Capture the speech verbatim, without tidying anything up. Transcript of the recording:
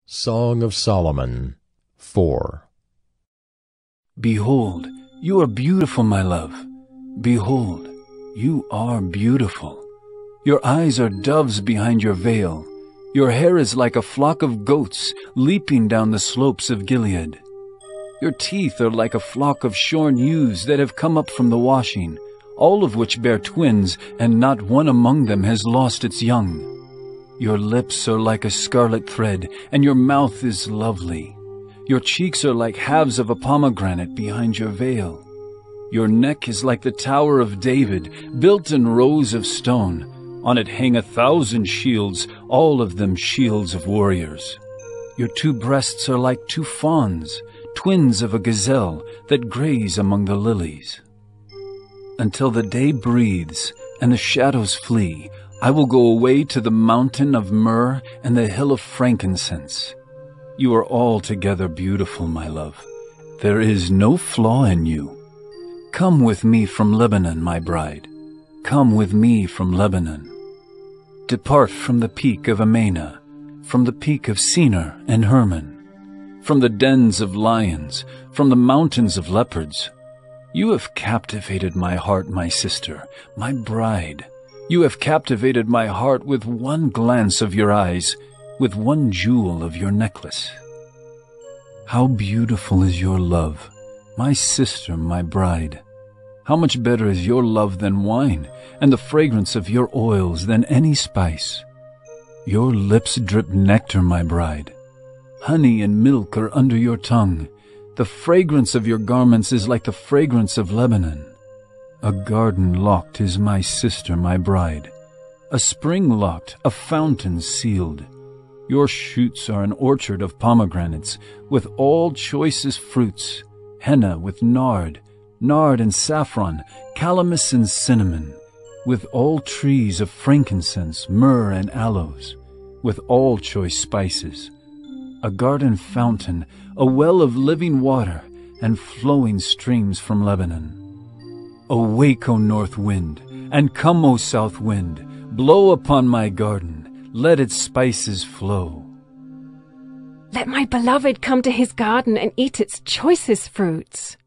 Song of Solomon four. Behold, you are beautiful, my love. Behold, you are beautiful. Your eyes are doves behind your veil. Your hair is like a flock of goats leaping down the slopes of Gilead. Your teeth are like a flock of shorn ewes that have come up from the washing, all of which bear twins, and not one among them has lost its young. Your lips are like a scarlet thread, and your mouth is lovely. Your cheeks are like halves of a pomegranate behind your veil. Your neck is like the Tower of David, built in rows of stone. On it hang a thousand shields, all of them shields of warriors. Your two breasts are like two fawns, twins of a gazelle that graze among the lilies. Until the day breathes and the shadows flee, I will go away to the mountain of myrrh and the hill of frankincense. You are altogether beautiful, my love. There is no flaw in you. Come with me from Lebanon, my bride. Come with me from Lebanon. Depart from the peak of Amana, from the peak of Senir and Hermon, from the dens of lions, from the mountains of leopards. You have captivated my heart, my sister, my bride. You have captivated my heart with one glance of your eyes, with one jewel of your necklace. How beautiful is your love, my sister, my bride. How much better is your love than wine, and the fragrance of your oils than any spice. Your lips drip nectar, my bride. Honey and milk are under your tongue. The fragrance of your garments is like the fragrance of Lebanon. A garden locked is my sister, my bride. A spring locked, a fountain sealed. Your shoots are an orchard of pomegranates, with all choicest fruits, henna with nard, nard and saffron, calamus and cinnamon, with all trees of frankincense, myrrh and aloes, with all choice spices. A garden fountain, a well of living water, and flowing streams from Lebanon. Awake, O north wind, and come, O south wind, blow upon my garden, let its spices flow. Let my beloved come to his garden and eat its choicest fruits.